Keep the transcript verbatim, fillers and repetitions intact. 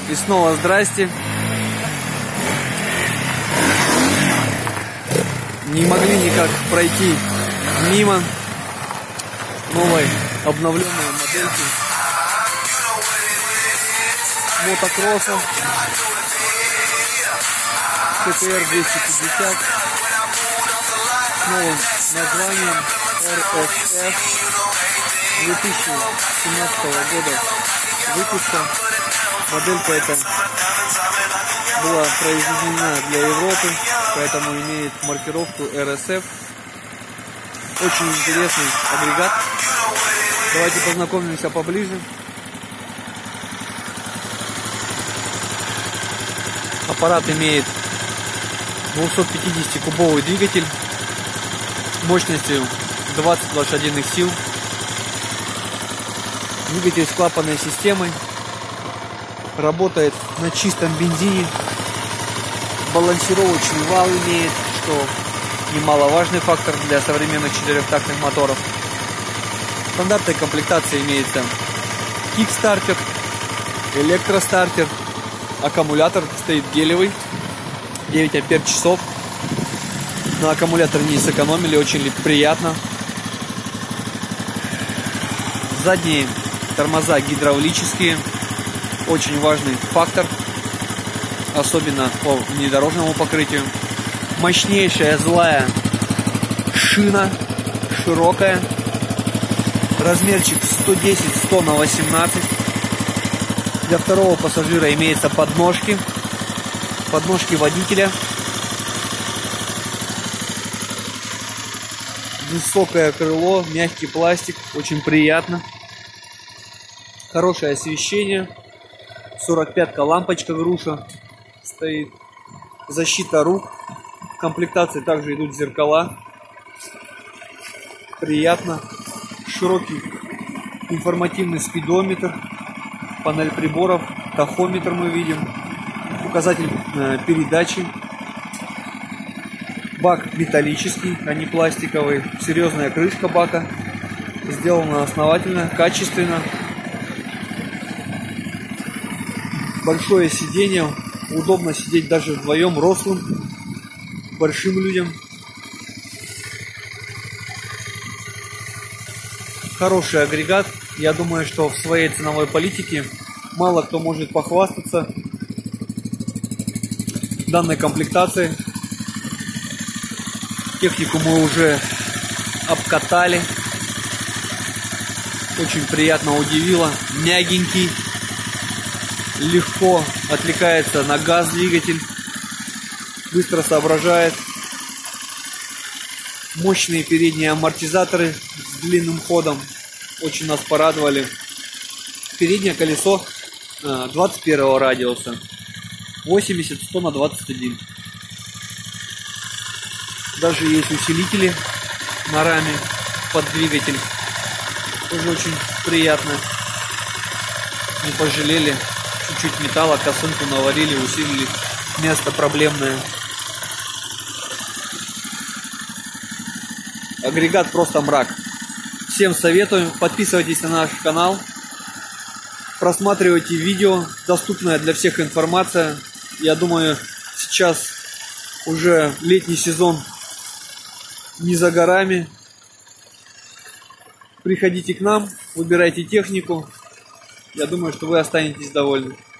И снова здрасте. Не могли никак пройти мимо новой обновленной модельки мотокросса тэ тэ эр двести пятьдесят с новым названием эр эс эф две тысячи семнадцатого года выпуска. Моделька эта была произведена для Европы, поэтому имеет маркировку эр эс эф. Очень интересный агрегат. Давайте познакомимся поближе. Аппарат имеет двухсотпятидесятикубовый двигатель мощностью двадцать лошадиных сил. Двигатель с клапанной системой. Работает на чистом бензине. Балансировочный вал имеет, что немаловажный фактор для современных четырехтактных моторов. В стандартной комплектации имеется кикстартер, электростартер, аккумулятор стоит гелевый, девять ампер часов. На аккумулятор не сэкономили, очень приятно. Задние тормоза гидравлические, очень важный фактор, особенно по внедорожному покрытию. Мощнейшая злая шина, широкая, размерчик сто десять сто на восемнадцать. Для второго пассажира имеются подножки, подножки водителя. Высокое крыло, мягкий пластик, очень приятно. Хорошее освещение. сорок пятка лампочка груша стоит. Защита рук. В комплектации также идут зеркала. Приятно. Широкий информативный спидометр. Панель приборов. Тахометр мы видим. Указатель э, передачи. Бак металлический, а не пластиковый. Серьезная крышка бака. Сделана основательно, качественно. Большое сиденье. Удобно сидеть даже вдвоем, рослым, большим людям. Хороший агрегат. Я думаю, что в своей ценовой политике мало кто может похвастаться данной комплектацией. Технику мы уже обкатали. Очень приятно удивило. Мягенький. Легко отвлекается на газ двигатель. Быстро соображает. Мощные передние амортизаторы с длинным ходом. Очень нас порадовали. Переднее колесо двадцать первого радиуса. восемьдесят сто на двадцать один. Даже есть усилители на раме под двигатель. Тоже очень приятно. Не пожалели. Чуть-чуть металла, косынку наварили, усилили. Место проблемное. Агрегат просто мрак. Всем советую. Подписывайтесь на наш канал. Просматривайте видео. Доступная для всех информация. Я думаю, сейчас уже летний сезон не за горами. Приходите к нам, выбирайте технику. Я думаю, что вы останетесь довольны.